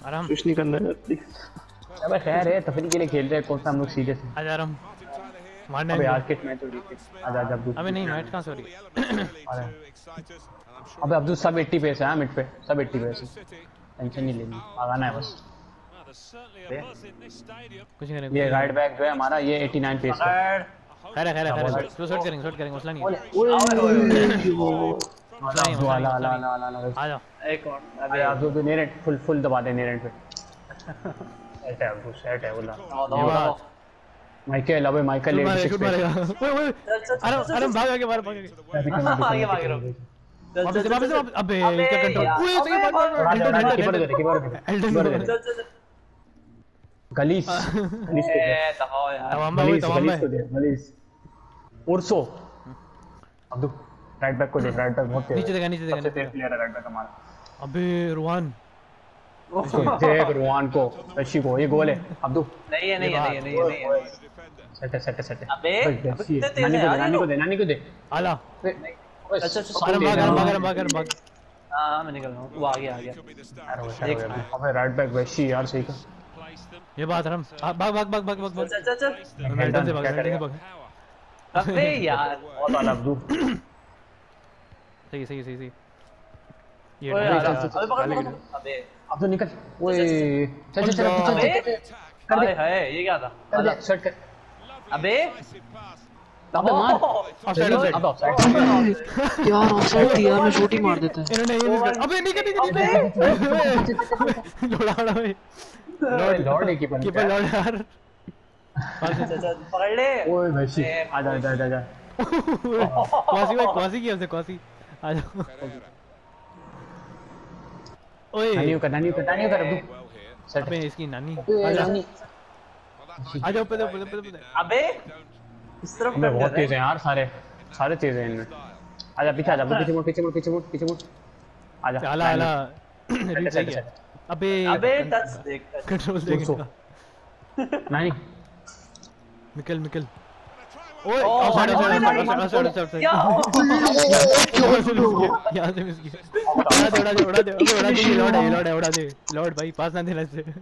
आराम कुछ नहीं करना है प्लीज। अबे खैर है तफरी के लिए खेल रहे हैं कौन सा हम लोग सीरियस हैं। आजा आराम मारने अबे आज किस मैच हो रही थी आज आज अब्दू अबे नहीं मैच कहां से हो रही अबे अब्दू सब 80 पे है मिड पे सब 80 पे है टेंशन नहीं लेनी आगाना है बस कुछ नहीं करेंगे ये राइट बैक जो है हमारा ये 89 पे है खैर तो शॉट करेंगे मसला नहीं है मसला नहीं वाला है ला ला ला ला आ जाओ एक और अबे अब्दू तो नेरेट फुल दबा दे नेरेट पे सेट है अब्दू सेट है बोला ये बात माइकल अबे माइकल शूट 86 पे मारेगा ओए अरे भाग आगे मार आगे भाग रहा हूं। वापस अबे क्या कंट्रोल ओए सही बात कीपर एल्डन गलीस दबाओ यार। तवाम्बा वही तवाम्बा को दे गलीस उर्सो अब्दू राइट बैक को दे राइट बैक बहुत नीचे देखा सबसे तेज प्लेयर है राइट बैक हमारा अबे रुआन देख रुआन को रशी को ये गोल है अब्दू नहीं है सेट है अबे नानी को दे आला अच्छा भाग हां मैं निकल रहा हूं वो आ गया अबे राइट बैक वैशी यार सही का ये बात हम भाग अच्छा एल्डन से भाग अबे यार बहुत आला अब्दू सही ये ओए यार अबे अब तो निकल ओए चल कर दे है ये क्या था कर दे शॉट कर अबे अबे मार ऑफसाइड अब ऑफसाइड यार ऑफसाइड थी यार मैं शूट ही मार देता इन्होंने ये अबे नहीं लोड़ा भाई लॉर्ड है कीपर लॉर्ड यार पकड़ ले ओए वैशी आजा क्वासी की हमसे क्वासी आ जाओ ओए नानी कर अब्दू सेट अबे इसकी नानी नानी आ जाओ पे अबे इस तरफ मैं बहुत तेज है यार सारे तेज हैं इनमें आजा पीछे आजा पीछे मुड़ आजा आला रीच सही है अबे टच देख कंट्रोल देख नानी निकल ओए ऑफसाइड यहां से मिस किया उड़ा दे लॉर्ड भाई पास ना देना इससे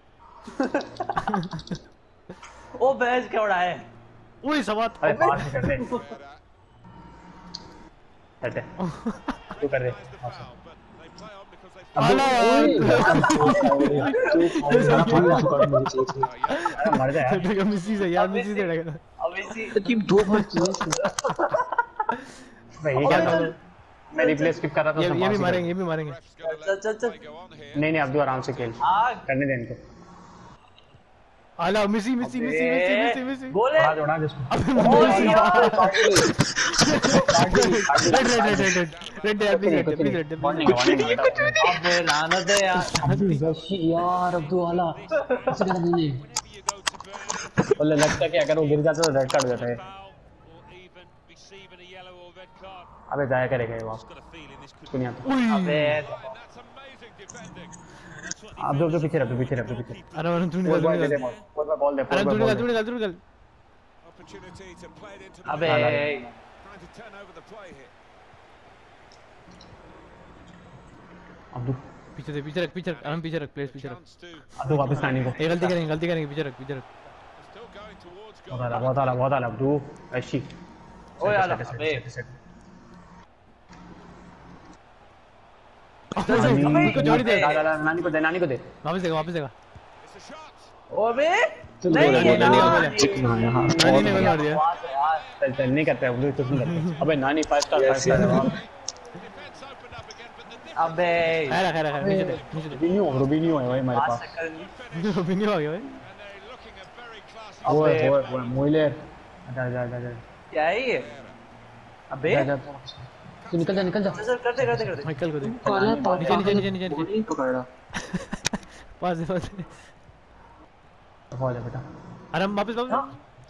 ओ बैज क्या उड़ा है ओए सवात अरे पास कर दे सेट है तू कर दे आला मर जा यार मिसी से लगा अब इसी टीम दो बार की भाई ये क्या था मैं रिप्ले स्किप कर रहा था ये भी मारेंगे चल नहीं अब्दू आराम से खेल करने दे इनको आला मिसी गोल है जोड़ा जिसको रेड अबे लानत है यार यार अब्दू आला ऐसे कर देने बोले लगता है कि अगर वो गिर जाता तो रेड कार्ड देता है अबे जाया करेगा ये वापस सुनिए अबे अब्दू पीछे रख अरे तू निकल बॉल दे अरे तू निकल अबे अब्दू पीछे रख प्लेस पीछे रख अब्दू वापस आने को ये गलती करेंगे पीछे रख बहुत आला अब्दू ऐसी ओ यार अबे जोड़ी दे नानी को दे वापस देगा ओबे नहीं नानी ने गोल मार दिया चल नहीं करते अब्दू कुछ नहीं करते अबे नानी 5 स्टार अबे खैर नीचे दे रूबिनियो है भाई हमारे पास रूबिनियो आ गया भाई ओए मोइलर जा क्या है ये अबे तू निकल जा चल करते माइकल को दे काला नीचे नहीं पकड़ा पास दे हो जा बेटा आराम वापस आराम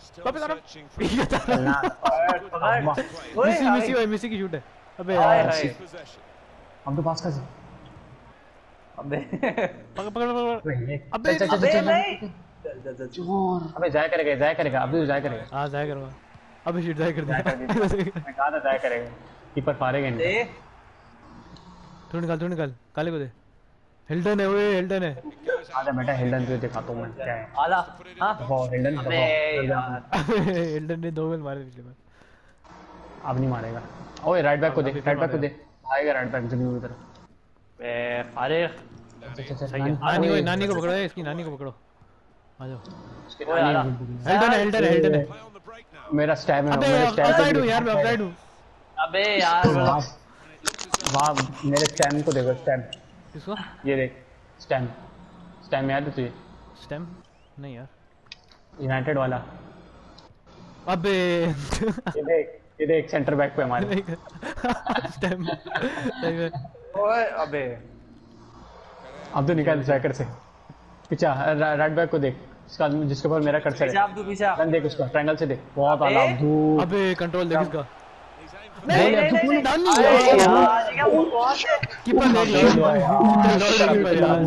मिसी की शूट है अबे यार हम तो पास कर अबे पकड़ अबे चल नहीं अबे जाया करेगा अभी जाया करेगा हां जाया करूंगा अबे शूट जाया कर दिया मैं कहा था जाया करेगा कीपर पारेगा नहीं दे तू निकाल काले को दे हिल्टन है आजा बेटा हिल्डन तुझे दिखाता हूँ मैं क्या है। आला हाँ दबाओ हिल्डन अबे यार हिल्डन ने 2 गोल मारे पिछले बार। अब नहीं मारेगा। ओए राइट बैक को देख, राइट बैक को देख, आएगा राइट बैक जमीन की तरफ। अरे नानी को पकड़ो, इसकी नानी को पकड़ो। आ जाओ। ओए आला हिल्डन है। मेरा स्टैम है, अबे मेरा ऑफसाइड हूं स्टैम यार, मैं ऑफसाइड हूं। अबे यार वहाँ मेरे स्टैम को देखो, स्टैम किसको? ये देख स्टैम, स्टैम याद है तुझे? स्टेम नहीं यार। यूनाइटेड वाला। अबे ये देख सेंटर बैक पे हमारे। स्टेम सही में। ओए अबे अब तो निकाल स्ट्राइकर से पीछे राइट बैक को देख, इसका जिसके ऊपर मेरा कर्सर पीछे है। आप तू पीछे रन देख उसका, ट्रायंगल से देख, बहुत अबे। आला अब्दू। अबे कंट्रोल देख इसका। नहीं नहीं यार ये क्या बकवास है कीपर देख लो कीपर यार।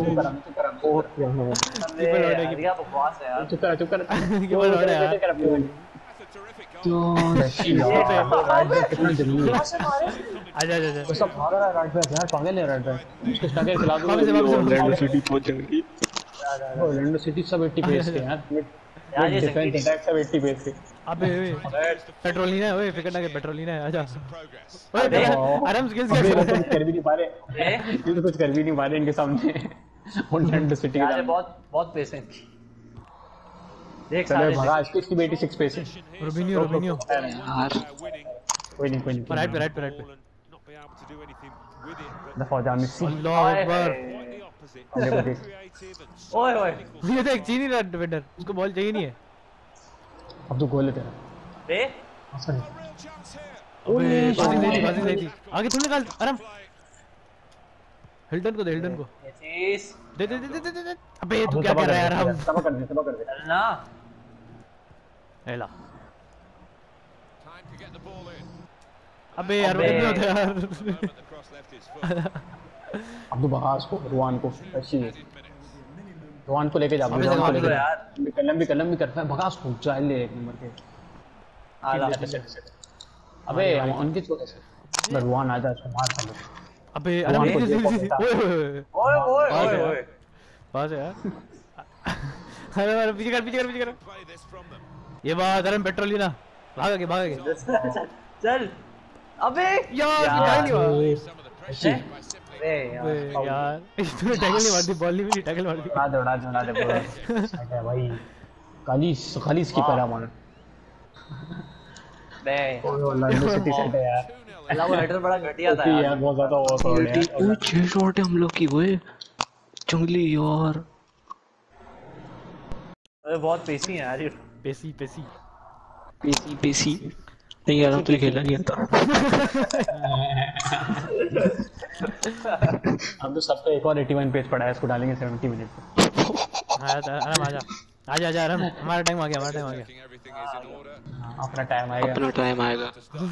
अबे यार ये क्या बकवास है यार चुप कर कीपर लौट है यार। कितना जरूरी है। आजा वो सब भाग रहा है राइट बैक यार, पागल है राइट बैक। उसको स्टैगर खिला दो। वापस सिटी पहुंच जाएगी। ऑरलैंडो सिटी सब 80 पेस के यार। यार ये डिफेंस संगीत अटैक सब 80 पेस के। अबे पेट्रोल नहीं है, ओए फिकर ना के पेट्रोल नहीं है। आजा ओए अबे। आराम स्किल्स अबे क्या ये तो कुछ कर भी नहीं पा रहे, अबे ये तो कुछ कर भी नहीं पा रहे इनके सामने। ऑरलैंडो सिटी यार का ये बहुत पेशेंट देख चलो सारे भगा इसकी 86 पेस है। रूबिनियो यार कोई नहीं राइट पे दफा जा मिसी। अल्लाह अकबर। देखो देख ओए ओए ये देख चीन ही रहा डिफेंडर, उसको बॉल चाहिए नहीं है। अब तो गोल है तेरा। बे अबे पासिंग नहीं थी आगे तू निकाल आराम। हिल्टन को दे ये चीज दे। अबे तू क्या कर रहा है यार? हम सब कर दे ना हेला। अबे यार वो नहीं होता यार। अब तो भगा उसको, रुआन को अच्छी है। रुआन को लेके जा, अबे रुआन को संभाल लेके लो जा। यार कलम भी करता है, भगा उसको, चाल ले एक नंबर के। आला अबे उनके छोटे से रुआन आ जा, उसको मार साले। अबे आराम रुआन को से देखो बेटा। ओए ओए ओए ओए पास है यार। अरे पीछे कर। ये बात अरे पेट्रोल ही ना भाग आगे। चल अबे यार निकाल नहीं हुआ। अरे यार इसने टैकल नहीं मार दी, बॉल नहीं मिली, टैकल मार दी। उड़ा दे बोला भाई। खालिस की पैरा मार। बे ऑरलैंडो सिटी सेट है यार। अल्लाह वो हेडर बड़ा घटिया था यार यार बहुत ज्यादा ओवर पावर्ड है यार। 6 शॉट है हम लोग की। वो जंगली यार, अरे बहुत पेशी है यार ये पेसी पेसी नहीं यार, तुझे खेलना नहीं आता। हम तो सबका एक और 81 पेज पड़ा है, इसको डालेंगे 70 मिनट पे। आजा आराम। हमारा टाइम आ गया। अपना टाइम आएगा। अपना टाइम आएगा।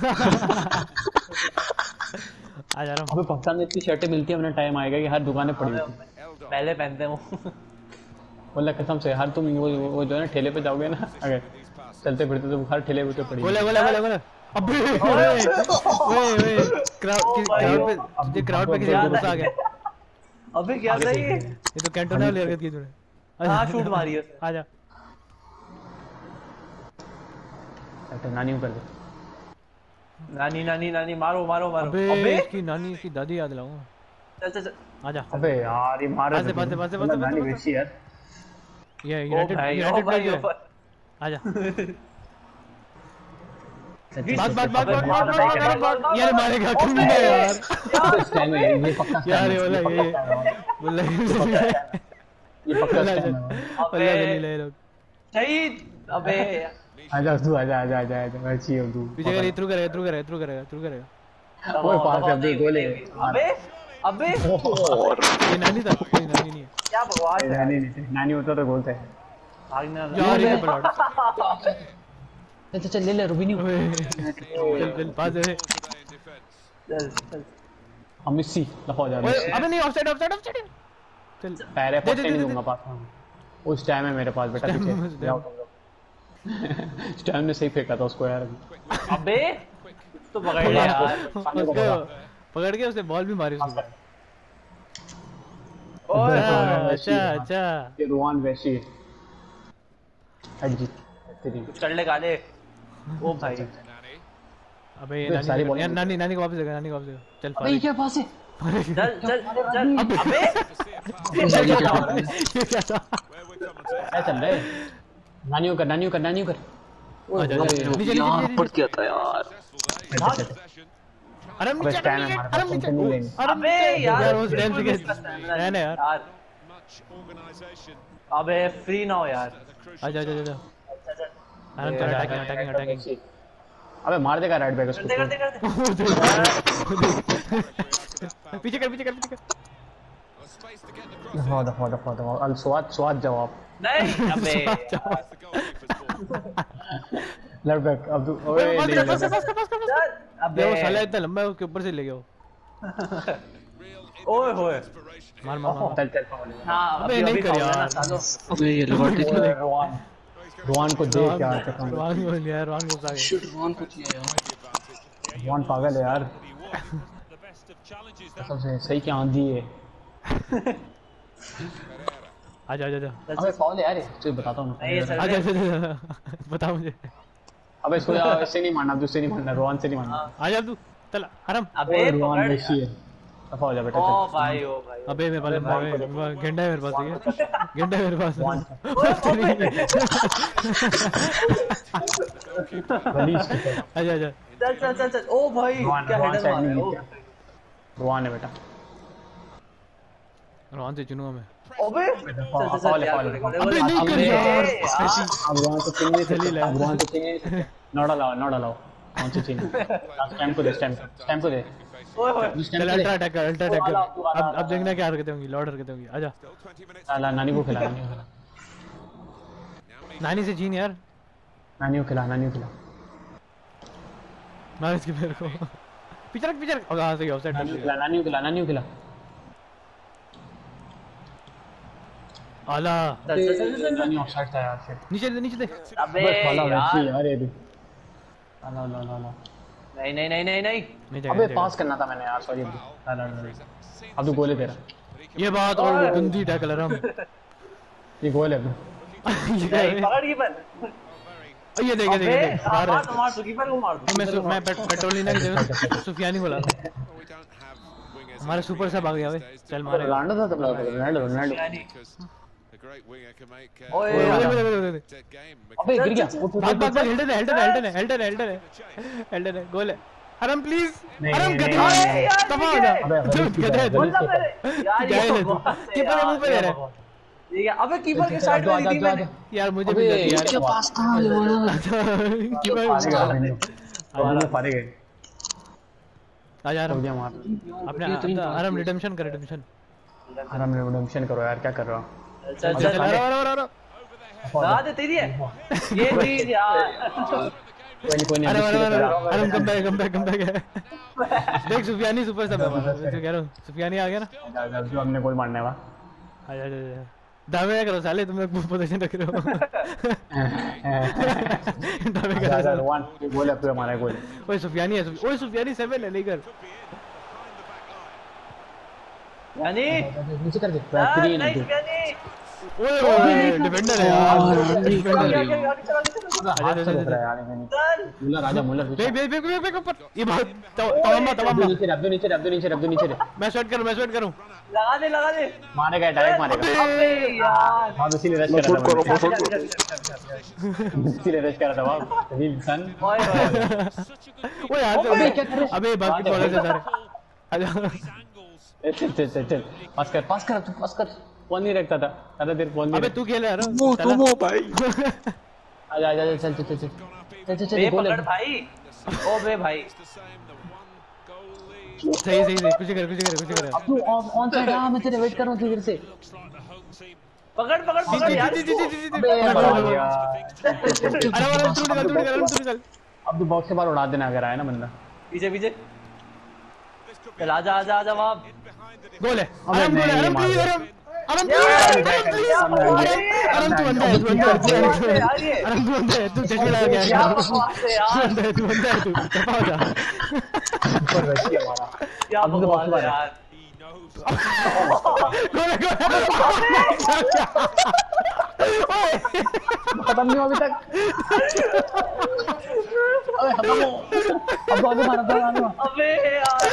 आजा आराम। अबे पाकिस्तान में इतनी शर्टें मिलती है, अपना टाइम आएगा कि हर दुकान में पड़ी होती है। पहले पहनते वो बोला कसम से, हर तुम वो जो है ना ठेले पे जाओगे ना, अगर चलते फिरते तो हर ठेले पे पड़ी बोले अबे क्राउड पे किसी को गुस्सा आ गया। अबे क्या था ये ये तो कैंटोना वाली हरकत की तूने। हाँ शूट मारी है उसने। आजा नानी कर दे। नानी मारो अबे इसकी नानी इसकी दादी याद लाऊंगा। चल आजा अबे यार ये मार पास नानी वैसी यार। ये ओ भाई यूनाइटेड आजा बात यार मारेगा तुम नहीं यार। इस टाइम ये पक्का यार ये बोला ये पक्का स्टैम है। अल्लाह दलील है लोग। शहीद अबे आजा तू आजा मैं अच्छी हूं तू। पीछे कर थ्रू करेगा। ओए पास है दे गोले। अबे ये नानी था, कोई नानी नहीं है। क्या बकवास है नानी होता तो गोल था। भागना यार ये बड़ा चल ले रूबिनियो। चल पास है। चल हम मिसी लफा जा ओए अबे नहीं ऑफसाइड चल पैरे फटे नहीं दूंगा पास में। उस टाइम है मेरे पास बेटा, पीछे जाओ तुम लोग। स्टैम ने सही फेंका था उसको यार। अबे तो पकड़ ले यार उसको पकड़ के उसने बॉल भी मारी उसको। ओए अच्छा अच्छा ये रोहन वैशी हट जी तेरी कर ले काले ओ भाई अबे ये सारी नानी bowling- नानी नानी को वापस देगा नानी को वापस देगा चल अबे ये क्या पास है चल चल चल अबे ये क्या था क्या चल रहा है नानियों कर आजा नीचे यार नीचे पड़ गया था यार अरे अबे नीचे स्टैंड है हमारे पास टेंशन नहीं लेंगे अबे यार वो डैम से रहने यार अबे फ्री ना हो यार आजा आजा आजा आराम कर अटैकिंग अटैकिंग अटैकिंग अबे मार देगा राइट बैक उसको करते करते पीछे कर पीछे कर दफा अल स्वाद जवाब नहीं अबे लेफ्ट बैक अब ओए नहीं चल अबे वो अबे साला इतना लंबा है उसके ऊपर से ले गया वो ओए होए मार मार मार चल हां अबे नहीं कर यार अबे ये लगा के रोहन को देख क्या चक्कर में रोहन बोल यार रोहन को सागे शिट रोहन को किया यार रोहन पागल है यार सबसे सही क्या आंधी है आजा आजा आजा अबे फाउल है यार ये तुझे बताता हूं नहीं सर आजा आजा बता मुझे अबे इसको यार इससे नहीं मारना दूसरे नहीं मारना रोहन से नहीं मारना आजा तू चल आराम अबे रोहन पकड़ वैशी है दफा हो जा बेटा ओ चल भाई अबे मेरे पास गेंडा है मेरे पास ठीक है गेंडा है मेरे पास गलीज की तरह। आजा आजा चल चल चल चल ओ भाई क्या रोहन हेडर साइड मारा नहीं है, ओ। क्या रोहन है बेटा रोहन से चुनूंगा मैं अबे चल चल फाउल चल है, फाउल है। अबे नहीं कर यार अब रोहन को चिंग नहीं चल ही ले। अब रोहन को चिंग नहीं नॉट अलाउ कौन सी चिंग स्टैम्प को दे स्टैम्प को दे ओए होए चल अल्ट्रा अटैक कर अब देखना क्या हरकतें होंगी लॉर्ड हरकतें होंगी आजा साला नानी को खिला नानी से छीन यार नानी को खिला मार इसके पैर को पीछे रख अब कहां से गया ऑफसाइड नानी को खिला आला चल चल चल चल नानी ऑफसाइड था यार फिर नीचे दे अबे बस वाला वैसी यार यार ये भी ला नहीं नहीं नहीं नहीं नहीं नहीं अबे पास करना था मैंने यार सॉरी अब तू गोल है तेरा ये बात और गंदी टैकल है हम ये गोल है नहीं पकड़ कीपर ये देख अबे मार तो कीपर को मार दो मैं पेट्रोलिना की जगह सुफियानी बोला हमारा सुपर सब आ गया भाई चल मारे रोनाल्डो था तब रोनाल्डो ओए अबे गिर गया भाग हेल्डन है गोल है हरम प्लीज हरम गधा तबाह हो जा गधा है मतलब मेरे यार ये कीपर के मुंह पे दे रहा है ठीक है अबे कीपर के साइड में दी थी मैंने यार मुझे भी लगी यार क्या पास था कीपर पारे गए आ जा हो गया मार अपने हरम रिडेम्पशन कर रिडेम्पशन हराम रिडेम्पशन करो यार क्या कर रहा हो चल चल चल अरे लगा दे तेरी है ये चीज यार कोई नहीं अरे हरम कम बैक है देख सुफियानी सुपर सब है हमारा मैं तो कह रहा हूं सुफियानी आ गया ना जो हमने गोल मारना है आजा दावे करो साले तुम लोग पोजीशन रख रहे हो दावे करो वहां वन गोल है हमारा गोल ओए सुफियानी है ओए सुफियानी 7 है लेकर यानी नीचे कर दे नहीं यानी ओए डिफेंडर है यार डिफेंडर है मुल्ला राजा मुल्ला बे ऊपर ये बहुत तवामा नीचे मैं शॉट करूं लगा दे मारेगा डायरेक्ट मारेगा अबे यार हां इसीलिए रश कर रहा था इसीलिए रश कर रहा था वाह इंसान ओए ओए यार अबे बाकी बॉलर से सारे आजा चल पास कर तू पास कर फोन नहीं रखता था ज्यादा देर फोन नहीं अबे तू खेल यार तुम हो भाई आजा चल बे पकड़ भाई ओ बे भाई सही कुछ कर अब तू ऑन साइड आ मैं तेरे वेट कर रहा हूं किधर से पकड़ यार अरे अब तू बॉक्स से बाहर उड़ा देना अगर आया ना बंदा पीछे चल आजा वहां गोल है अबे नहीं, आराम मार प्लीज दे। आराम तू बंदा है तू चश्मे लगा गया तू बंदा है तू दफा हो जा ऊपर रश किया हमारा क्या अब तो बकवास बॉक्स है यार खत्म नहीं हुआ अभी तक। अबे खत्म हो। अब आगे मार, अब आगे मार। अबे यार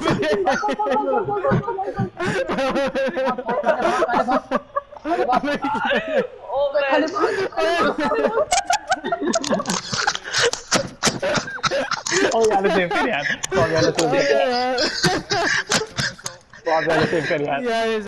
ओ यार सेव कर यार, सेव कर यार।